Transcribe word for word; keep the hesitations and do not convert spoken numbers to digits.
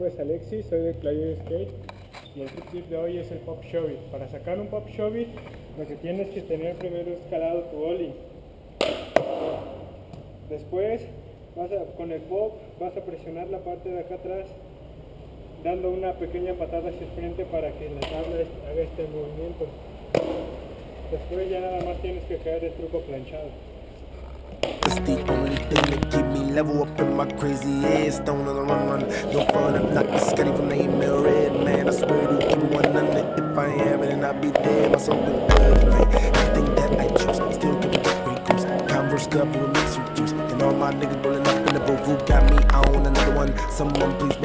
nombre es Alexis, soy de Player Skate y el tip de hoy es el pop shove it. Para sacar un pop shove it, lo que tienes que tener primero es calado tu ollie. Después, vas a, con el pop, vas a presionar la parte de acá atrás, dando una pequeña patada hacia el frente para que la tabla haga este movimiento. Después ya nada más tienes que caer el truco planchado. It's the only thing that keep me level up in my crazy ass. Stone on the run, run. No fun, I'm not scary from the email red, man. I swear to keep me one hundred. If I am, then I'll be dead. My soul been thug, like everything that I choose. Still keep it great goose. Converse cup with mixed juice. And all my niggas rolling up in the booth. Got me on another one. Someone please